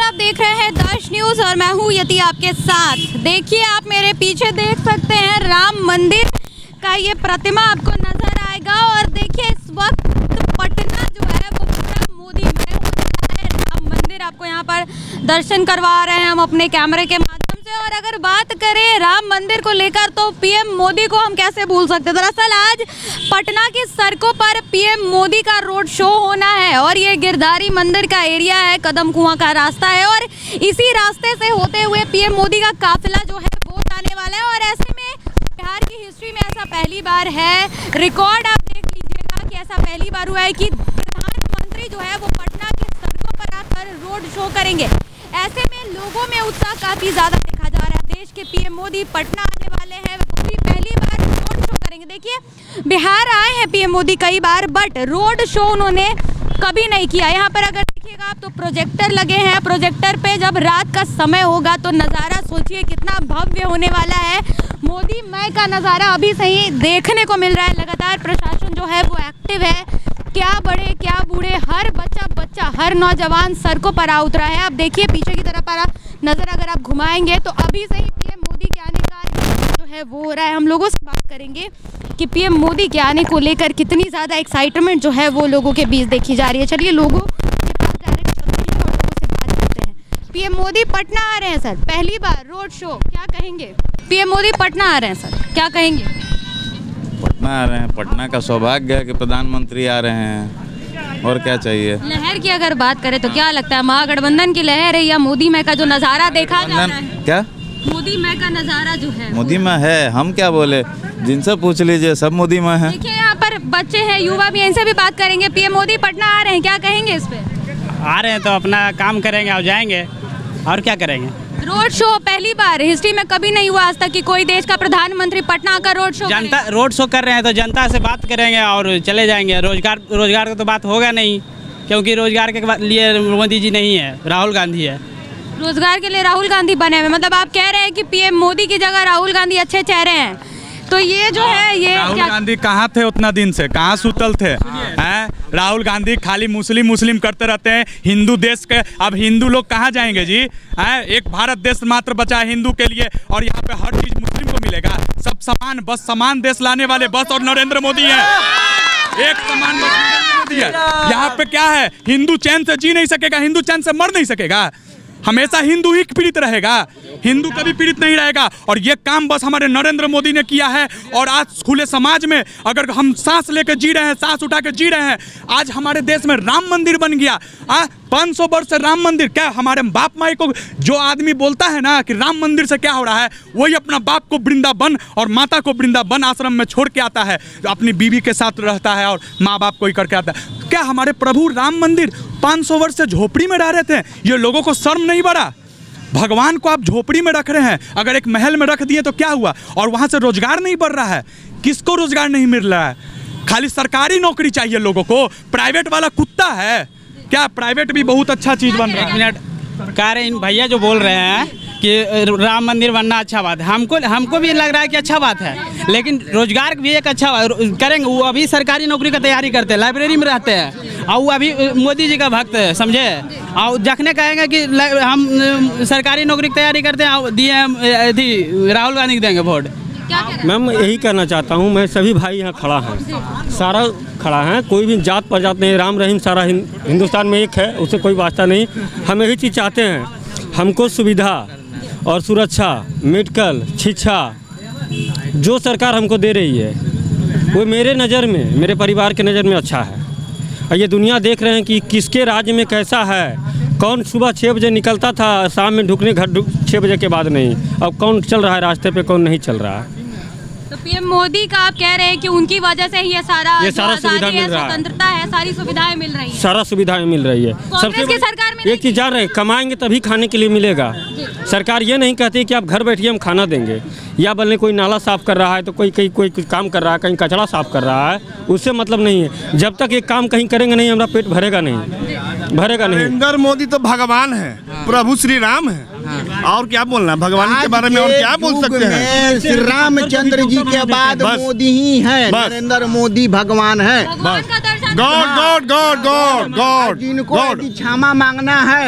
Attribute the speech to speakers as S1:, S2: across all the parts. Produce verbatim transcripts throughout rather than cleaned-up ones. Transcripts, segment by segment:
S1: आप देख रहे हैं दर्श न्यूज और मैं हूँ यति आपके साथ। देखिए, आप मेरे पीछे देख सकते हैं राम मंदिर का ये प्रतिमा आपको नजर आएगा। और देखिए, इस वक्त पटना जो है वो पूरा मोदी मय हो चुका है। राम मंदिर आपको यहाँ पर दर्शन करवा रहे हैं हम अपने कैमरे के माध्यम से। और अगर बात करें राम मंदिर को लेकर तो पीएम मोदी को हम कैसे भूल सकते हैं। दरअसल आज पटना की सड़कों पर पीएम मोदी का रोड शो होना है और ये गिरधारी मंदिर का एरिया है, कदम कुआं का रास्ता है और इसी रास्ते से होते हुए पीएम मोदी का काफिला जो है वो जाने वाला है। और ऐसे में बिहार की हिस्ट्री में ऐसा पहली बार है, रिकॉर्ड आप देख लीजिएगा कि ऐसा पहली बार हुआ है कि प्रधानमंत्री जो है वो पटना की सड़कों पर आकर रोड शो करेंगे। ऐसे में लोगों में उत्साह काफी ज्यादा देखा जा रहा है। देश के पीएम मोदी पटना आने वाले हैं, वो भी पहली बार रोड शो करेंगे। देखिए, बिहार आए हैं पीएम मोदी कई बार, बट रोड शो उन्होंने कभी नहीं किया। यहाँ पर अगर देखिएगा आप तो प्रोजेक्टर लगे हैं, प्रोजेक्टर पे जब रात का समय होगा तो नज़ारा सोचिए कितना भव्य होने वाला है। मोदी मय का नज़ारा अभी से ही देखने को मिल रहा है। लगातार प्रशासन जो है वो एक्टिव है, क्या बड़े क्या बूढ़े, हर बच्चा बच्चा हर नौजवान सड़कों पर आ उतरा है। आप देखिए पीछे की तरफ पर नज़र अगर आप घुमाएंगे तो अभी से ही पीएम मोदी के आने का जो है वो हो रहा है। हम लोगों से बात करेंगे कि पीएम मोदी के आने को लेकर कितनी ज़्यादा एक्साइटमेंट जो है वो लोगों के बीच देखी जा रही है। चलिए लोगों के पास डायरेक्ट चलते हैं और लोगों से बात करते हैं। पीएम मोदी पटना आ रहे हैं सर, पहली बार रोड शो, क्या कहेंगे? पीएम मोदी पटना आ रहे हैं सर, क्या कहेंगे?
S2: पटना आ रहे हैं, पटना का सौभाग्य है कि प्रधानमंत्री आ रहे हैं, और क्या चाहिए।
S1: लहर की अगर बात करें तो क्या लगता है, महागठबंधन की लहर है या मोदी मय का जो नज़ारा देखा जा रहा है?
S2: क्या
S1: मोदी मय का नज़ारा जो है
S2: मोदी मय है, हम क्या बोले, जिनसे पूछ लीजिए सब मोदी मय है।
S1: देखिए यहाँ पर बच्चे हैं, युवा भी, इनसे भी बात करेंगे। पीएम मोदी पटना आ रहे हैं, क्या कहेंगे इस पे?
S3: आ रहे हैं तो अपना काम करेंगे और जाएंगे, और क्या करेंगे।
S1: रोड शो पहली बार, हिस्ट्री में कभी नहीं हुआ आज तक कि कोई देश का प्रधानमंत्री पटना का रोड शो
S3: जनता रोड शो कर रहे हैं तो जनता से बात करेंगे और चले जाएंगे। रोजगार रोजगार का तो बात होगा नहीं, क्योंकि रोजगार के लिए मोदी जी नहीं है, राहुल गांधी है।
S1: रोजगार के लिए राहुल गांधी बने हुए, मतलब आप कह रहे हैं कि पीएम मोदी की जगह राहुल गांधी अच्छे चेहरे हैं। तो ये जो है ये
S4: राहुल गांधी कहाँ थे उतना दिन से, कहाँ सुतल थे हैं? राहुल गांधी खाली मुस्लिम मुस्लिम करते रहते हैं, हिंदू देश के, अब हिंदू लोग कहाँ जाएंगे जी हैं? एक भारत देश मात्र बचा है हिंदू के लिए और यहाँ पे हर चीज मुस्लिम को मिलेगा। सब समान, बस समान देश लाने वाले बस और नरेंद्र मोदी है, एक समान बस नरेंद्र मोदी है। यहाँ पे क्या है, हिंदू चैन से जी नहीं सकेगा, हिंदू चैन से मर नहीं सकेगा, हमेशा हिंदू ही पीड़ित रहेगा, हिंदू कभी पीड़ित नहीं रहेगा। और ये काम बस हमारे नरेंद्र मोदी ने किया है। और आज खुले समाज में अगर हम सांस लेके जी रहे हैं, सांस उठा के जी रहे हैं, आज हमारे देश में राम मंदिर बन गया। आ पाँच सौ वर्ष से राम मंदिर, क्या हमारे बाप माई को जो आदमी बोलता है ना कि राम मंदिर से क्या हो रहा है, वही अपना बाप को वृंदावन और माता को वृंदावन आश्रम में छोड़ के आता है, अपनी बीवी के साथ रहता है और माँ बाप को ही करके आता है। क्या हमारे प्रभु राम मंदिर पाँच सौ वर्ष से झोपड़ी में रह रहे थे, ये लोगों को शर्म नहीं बढ़ा? भगवान को आप झोपड़ी में रख रहे हैं, अगर एक महल में रख दिए तो क्या हुआ? और वहाँ से रोजगार नहीं बढ़ रहा है, किसको रोजगार नहीं मिल रहा है? खाली सरकारी नौकरी चाहिए लोगों को, प्राइवेट वाला कुत्ता है क्या? प्राइवेट भी बहुत अच्छा चीज बन रहा है।
S3: एक मिनट, कह रहे इन भैया जो बोल रहे हैं कि राम मंदिर बनना अच्छा बात है, हमको हमको भी लग रहा है कि अच्छा बात है, लेकिन रोजगार भी एक अच्छा करेंगे। वो अभी सरकारी नौकरी का तैयारी करते हैं, लाइब्रेरी में रहते हैं, और वो अभी मोदी जी का भक्त है, समझे? और जखने कहेंगे कि हम सरकारी नौकरी की तैयारी करते हैं, दिए राहुल गांधी को देंगे वोट।
S5: मैम यही कहना चाहता हूँ, मैं सभी भाई यहाँ खड़ा हैं, सारा खड़ा हैं, कोई भी जात प्रजात नहीं, राम रहीम सारा हिंदुस्तान में एक है, उससे कोई वास्ता नहीं। हम यही चीज़ चाहते हैं, हमको सुविधा और सुरक्षा, मेडिकल, शिक्षा जो सरकार हमको दे रही है वो मेरे नज़र में, मेरे परिवार के नज़र में अच्छा है। और ये दुनिया देख रहे हैं कि किसके राज्य में कैसा है, कौन सुबह छः बजे निकलता था, शाम में ढुकने घर छः बजे के बाद नहीं, अब कौन चल रहा है रास्ते पे, कौन नहीं चल रहा है।
S1: तो पीएम मोदी का आप कह रहे हैं कि उनकी वजह से ये सारा
S5: ये सारा सुविधा मिल रहा है,
S1: स्वतंत्रता है, सारी सुविधाएं मिल रही है,
S5: सारा सुविधाएं मिल रही है।
S1: कांग्रेस की सरकार में
S5: एक चीज़ जान रहे हैं, कमाएंगे तभी खाने के लिए मिलेगा। सरकार ये नहीं कहती कि आप घर बैठिए हम खाना देंगे, या बल्कि कोई नाला साफ कर रहा है तो कोई कहीं कोई कुछ काम कर रहा है, कहीं कचरा साफ कर रहा है, उससे मतलब नहीं है। जब तक एक काम कहीं करेंगे नहीं, हमारा पेट भरेगा नहीं, भरेगा नहीं।
S6: नरेंद्र मोदी तो भगवान है, प्रभु श्री राम है, और क्या बोलना भगवान के बारे में, और क्या बोल सकते हैं?
S7: श्री रामचंद्र जी के बाद मोदी ही है, नरेंद्र मोदी भगवान है।
S6: God god god god god
S7: जिनको यदि क्षमा मांगना है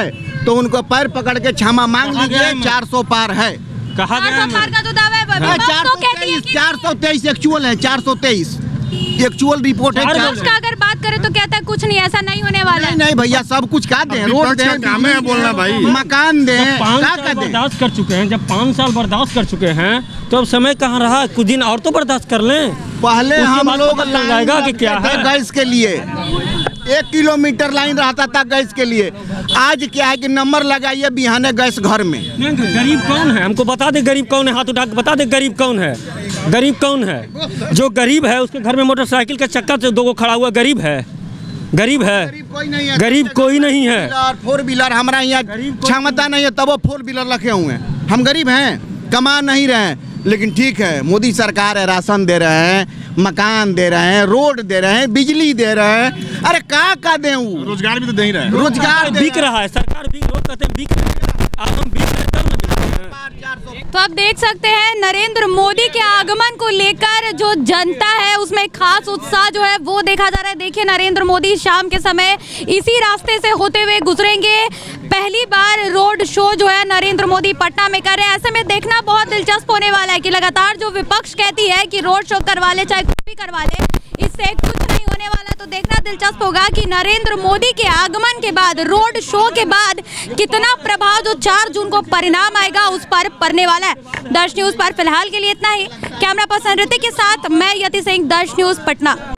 S7: तो उनको पैर पकड़ के क्षमा मांग लीजिए। चार सौ पार है,
S5: कहा गया है
S1: पार का तो दावा है,
S7: चार सौ तेईस चार सौ तेईस एक्चुअल है, चार सौ तेईस एक्चुअल रिपोर्ट है।
S1: विपक्ष का अगर बात करें तो कहता है कुछ नहीं, ऐसा नहीं होने वाला है।
S7: नहीं नहीं भैया, सब कुछ का दें, रोड दें,
S6: काम है बोलना भाई,
S7: मकान दें,
S5: पाँच
S7: का
S5: साल
S7: का दें।
S5: बर्दाश्त कर चुके हैं, जब पाँच साल बर्दाश्त कर चुके हैं तो अब समय कहाँ रहा, कुछ दिन और तो बर्दाश्त कर लें।
S7: पहले
S5: उसके
S7: हम
S5: बाद
S7: लोग
S5: पता चल जाएगा कि क्या है।
S7: गैस के लिए एक किलोमीटर लाइन रहता था गैस के लिए। आज क्या है कि नंबर लगाइए बिहाने गैस घर में।
S5: गरीब कौन है, हमको बता दे गरीब कौन है, हाथ उठा के बता दे गरीब कौन है। गरीब कौन है? जो गरीब है उसके घर में मोटरसाइकिल का चक्का से दो गो खड़ा हुआ गरीब है, गरीब है,
S7: कोई नहीं है,
S5: गरीब कोई नहीं है।
S7: फोर व्हीलर हमारा यहाँ क्षमता नहीं है, तब वो फोर व्हीलर रखे हुए हैं। हम गरीब हैं, कमा नहीं रहे हैं, लेकिन ठीक है, मोदी सरकार है, राशन दे रहे हैं, मकान दे रहे हैं, रोड दे रहे हैं, बिजली दे रहे हैं। अरे का का दें, वो
S6: रोजगार भी तो दे ही रहे हैं।
S7: रोजगार
S5: बिक रहा है, सरकार बिक, लोग कहते हैं बिक रहे हैं, अब हम बिक रहे हैं तब ना बिक रहे हैं।
S1: तो आप देख सकते हैं नरेंद्र मोदी के आगमन को लेकर जो जनता है उसमें खास उत्साह जो है वो देखा जा रहा है। देखिए नरेंद्र मोदी शाम के समय इसी रास्ते से होते हुए गुजरेंगे। पहली बार रोड शो जो है नरेंद्र मोदी पटना में कर रहे हैं। ऐसे में देखना बहुत दिलचस्प होने वाला है कि लगातार जो विपक्ष कहती है कि रोड शो करवा ले चाहे कुछ भी करवा ले, इससे कुछ नहीं होने वाला। तो देखना दिलचस्प होगा कि नरेंद्र मोदी के आगमन के बाद, रोड शो के बाद कितना प्रभाव जो चार जून को परिणाम आएगा उस पर पड़ने वाला है। दर्श न्यूज पर फिलहाल के लिए इतना ही। कैमरा पर्सन ऋतिक के साथ मैं यति सिंह, दर्श न्यूज पटना।